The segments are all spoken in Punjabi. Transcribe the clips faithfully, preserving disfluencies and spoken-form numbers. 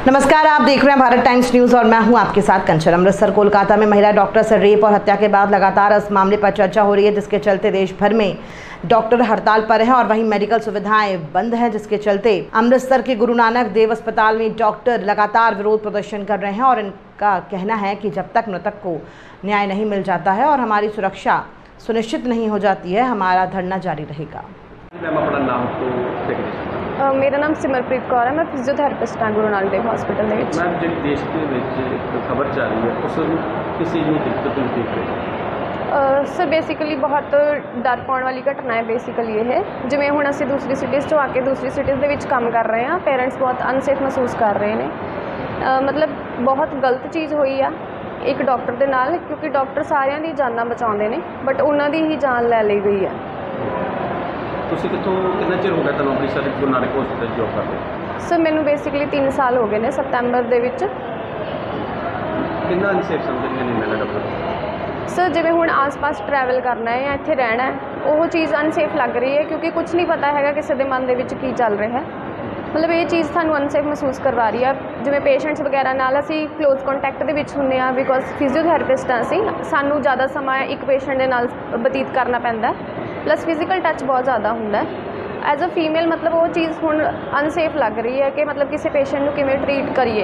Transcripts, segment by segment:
नमस्कार, आप देख रहे हैं भारत टाइम्स न्यूज और मैं हूं आपके साथ कंचन। अमृतसर कोलकाता में महिला डॉक्टर से रेप और हत्या के बाद लगातार इस मामले पर चर्चा हो रही है, जिसके चलते देश भर में डॉक्टर हड़ताल पर हैं और वहीं मेडिकल सुविधाएं बंद हैं, जिसके चलते अमृतसर के गुरु नानक देव अस्पताल में डॉक्टर लगातार विरोध प्रदर्शन कर रहे हैं और इनका कहना है कि जब तक मृतक को न्याय नहीं मिल जाता है और हमारी सुरक्षा सुनिश्चित नहीं हो जाती है, हमारा धरना जारी रहेगा। Uh, मेरा नाम सिमरप्रीत कौर है। मैं फिजियोथेरेपिस्ट हाँ गुरु नानक देव हॉस्पिटल ਦੇ ਵਿੱਚ। मैम जी देश के ਵਿੱਚ खबर ਚੱਲ ਰਹੀ है उस किसी ਨੂੰ ਦਿੱਕਤ ਨਹੀਂ ਦੇਖ ਰਹੇ ਸਰ ਬੇਸਿਕਲੀ ਬਹੁਤ ਡਰ ਪਾਉਣ ਵਾਲੀ ਘਟਨਾ ਹੈ। ਬੇਸਿਕਲੀ ਇਹ ਜਿਵੇਂ ਹੁਣ ਅਸੀਂ ਦੂਸਰੀ ਸਿਟੀਜ਼ ਤੋਂ ਆ ਕੇ ਦੂਸਰੀ ਸਿਟੀਜ਼ ਦੇ ਵਿੱਚ ਕੰਮ ਕਰ ਰਹੇ ਹਾਂ, ਪੇਰੈਂਟਸ ਬਹੁਤ ਅਨਸੇਫ ਮਹਿਸੂਸ ਕਰ ਰਹੇ ਨੇ। ਮਤਲਬ ਬਹੁਤ ਗਲਤ ਚੀਜ਼ ਹੋਈ ਆ ਇੱਕ ਡਾਕਟਰ ਦੇ ਨਾਲ, ਕਿਉਂਕਿ ਡਾਕਟਰ ਸਾਰਿਆਂ ਦੀ ਜਾਨਾਂ ਬਚਾਉਂਦੇ ਨੇ ਬਟ ਉਹਨਾਂ ਦੀ ਹੀ ਜਾਨ ਲੈ ਲਈ ਗਈ ਹੈ। ਤੁਸੀਂ ਕਿੱਥੋਂ ਕਿੰਨਾ ਚਿਰ ਹੋ ਗਿਆ ਤੁਹਾਨੂੰ ਅੰਮ੍ਰਿਤਸਰ ਗੁਰੂ ਨਾਨਕ ਹਸਪਤਾਲ ਜੋਬ ਕਰਦੇ? ਸਰ ਮੈਨੂੰ ਬੇਸਿਕਲੀ ਤਿੰਨ ਸਾਲ ਹੋ ਗਏ ਨੇ। ਸਤੰਬਰ ਦੇ ਵਿੱਚ ਕਿੰਨਾ ਅਨਸੇਫ ਸਮਝਦੇ ਨੇ ਮੈਨਾਂ ਡਾਕਟਰ? ਸਰ ਜਿਵੇਂ ਹੁਣ ਆਸ-ਪਾਸ ਟਰੈਵਲ ਕਰਨਾ ਹੈ ਜਾਂ ਇੱਥੇ ਰਹਿਣਾ ਹੈ, ਉਹ ਚੀਜ਼ ਅਨਸੇਫ ਲੱਗ ਰਹੀ ਹੈ ਕਿਉਂਕਿ ਕੁਝ ਨਹੀਂ ਪਤਾ ਹੈਗਾ ਕਿਸੇ ਦੇ ਮਨ ਦੇ ਵਿੱਚ ਕੀ ਚੱਲ ਰਿਹਾ ਹੈ। ਮਤਲਬ ਇਹ ਚੀਜ਼ ਸਾਨੂੰ ਅਨਸੇਫ ਮਹਿਸੂਸ ਕਰਵਾ ਰਹੀ ਹੈ। ਜਿਵੇਂ ਪੇਸ਼ੈਂਟਸ ਵਗੈਰਾ ਨਾਲ ਅਸੀਂ ਕਲੋਜ਼ ਕੰਟੈਕਟ ਦੇ ਵਿੱਚ ਹੁੰਦੇ ਹਾਂ, ਬਿਕੋਜ਼ ਫਿਜ਼ੀਓਥੈਰੇਪਿਸਟ ਹਾਂ ਅਸੀਂ, ਸਾਨੂੰ ਜ਼ਿਆਦਾ ਸਮਾਂ ਇੱਕ ਪੇਸ਼ੈਂਟ ਦੇ ਨਾਲ ਬਤੀਤ ਕਰਨਾ ਪੈਂਦਾ, ਪਲੱਸ ਫਿਜ਼ੀਕਲ ਟੱਚ ਬਹੁਤ ਜ਼ਿਆਦਾ ਹੁੰਦਾ। ਐਜ਼ ਅ ਫੀਮੇਲ ਮਤਲਬ ਉਹ ਚੀਜ਼ ਹੁਣ ਅਨਸੇਫ ਲੱਗ ਰਹੀ ਹੈ ਕਿ ਮਤਲਬ ਕਿਸੇ ਪੇਸ਼ੈਂਟ ਨੂੰ ਕਿਵੇਂ ਟਰੀਟ ਕਰੀਏ।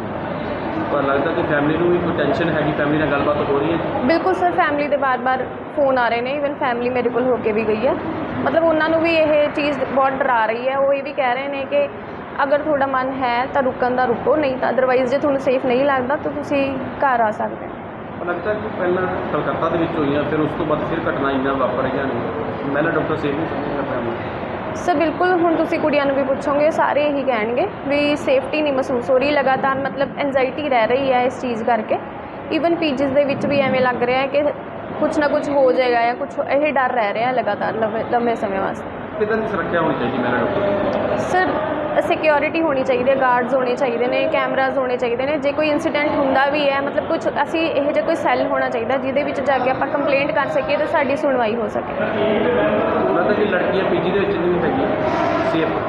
ਪਰ ਲੱਗਦਾ ਕਿ ਫੈਮਿਲੀ ਨੂੰ ਵੀ ਕੋਈ ਟੈਨਸ਼ਨ ਹੈਗੀ, ਫੈਮਿਲੀ ਨਾਲ ਗੱਲਬਾਤ ਹੋ ਰਹੀ ਹੈ? ਬਿਲਕੁਲ ਸਰ, ਫੈਮਿਲੀ ਦੇ ਬਾਰ-ਬਾਰ ਫੋਨ ਆ ਰਹੇ ਨੇ, ਈਵਨ ਫੈਮਿਲੀ ਮੇਰੇ ਕੋਲ ਹੋ ਕੇ ਵੀ ਗਈ ਹੈ। ਮਤਲਬ ਉਹਨਾਂ ਨੂੰ ਵੀ ਇਹ ਚੀਜ਼ ਬਹੁਤ ਡਰਾ ਰਹੀ ਹੈ। ਉਹ ਇਹ ਵੀ ਕਹਿ ਰਹੇ ਨੇ ਕਿ ਅਗਰ ਤੁਹਾਡਾ ਮਨ ਹੈ ਤਾਂ ਰੁਕਣ ਦਾ ਰੁਕੋ, ਨਹੀਂ ਤਾਂ ਅਦਰਵਾਈਜ਼ ਜੇ ਤੁਹਾਨੂੰ ਸੇਫ ਨਹੀਂ ਲੱਗਦਾ ਤਾਂ ਤੁਸੀਂ ਘਰ ਆ ਸਕਦੇ ਹੋ। ਲੱਗਦਾ ਕਿ ਪਹਿਲਾਂ ਕਲਕੱਤਾ ਦੇ ਵਿੱਚ ਹੋਈਆਂ, ਫਿਰ ਉਸ ਤੋਂ ਬਾਅਦ ਫਿਰ ਘਟਨਾਵਾਂ ਵਾਪਰ ਰਹੀਆਂ ਨੇ, ਮਹਿਲਾ ਡਾਕਟਰ ਸੇਫ ਨਹੀਂ ਸਮਝਦਾ ਫੈਮਿਲੀ? ਸਰ ਬਿਲਕੁਲ, ਹੁਣ ਤੁਸੀਂ ਕੁੜੀਆਂ ਨੂੰ ਵੀ ਪੁੱਛੋਗੇ ਸਾਰੇ ਇਹੀ ਕਹਿਣਗੇ ਵੀ ਸੇਫਟੀ ਨਹੀਂ ਮਹਿਸੂਸ ਹੋ ਰਹੀ। ਲਗਾਤਾਰ ਮਤਲਬ ਐਂਜ਼ਾਈਟੀ ਰਹਿ ਰਹੀ ਹੈ ਇਸ ਚੀਜ਼ ਕਰਕੇ। ਈਵਨ ਪੀਜੀਸ ਦੇ ਵਿੱਚ ਵੀ ਐਵੇਂ ਲੱਗ ਰਿਹਾ ਹੈ ਕਿ ਕੁਛ ਨਾ ਕੁਛ ਹੋ ਜਾਏਗਾ ਜਾਂ ਕੁਛ ਇਹ ਡਰ ਰਹਿ ਰਿਹਾ ਲਗਾਤਾਰ ਲੰਬੇ ਸਮੇਂ ਵਾਸਤੇ। ਕਿੱਦਾਂ ਦੀ ਸੁਰੱਖਿਆ ਹੋਣੀ ਚਾਹੀਦੀ ਮਹਿਲਾ ਡਾਕਟਰ? ਸਰ ਸਿਕਿਉਰਿਟੀ ਹੋਣੀ ਚਾਹੀਦੀ ਹੈ, ਗਾਰਡਸ ਹੋਣੇ ਚਾਹੀਦੇ ਨੇ, ਕੈਮਰਾਜ਼ ਹੋਣੇ ਚਾਹੀਦੇ ਨੇ। ਜੇ ਕੋਈ ਇਨਸੀਡੈਂਟ ਹੁੰਦਾ ਵੀ ਹੈ, ਮਤਲਬ ਕੁਛ ਅਸੀਂ ਇਹੋ ਜਿਹਾ ਕੋਈ ਸੈੱਲ ਹੋਣਾ ਚਾਹੀਦਾ ਜਿਹਦੇ ਵਿੱਚ ਜਾ ਕੇ ਆਪਾਂ ਕੰਪਲੇਂਟ ਕਰ ਸਕੀਏ ਅਤੇ ਸਾਡੀ ਸੁਣਵਾਈ ਹੋ ਸਕੇ। ਮਤਲਬ ਕਿ ਲੜਕੀਆਂ ਪੀਜੀ ਦੇ ਵਿੱਚ ਨਹੀਂ ਹੈਗੀਆਂ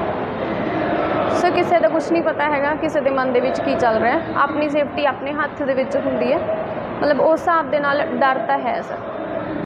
ਸੇਫ? ਸਰ ਕਿਸੇ ਦਾ ਕੁਛ ਨਹੀਂ ਪਤਾ ਹੈਗਾ ਕਿਸੇ ਦੇ ਮਨ ਦੇ ਵਿੱਚ ਕੀ ਚੱਲ ਰਿਹਾ। ਆਪਣੀ ਸੇਫਟੀ ਆਪਣੇ ਹੱਥ ਦੇ ਵਿੱਚ ਹੁੰਦੀ ਹੈ। ਮਤਲਬ ਉਸ ਹਿਸਾਬ ਦੇ ਨਾਲ ਡਰ ਤਾਂ ਹੈ ਸਰ।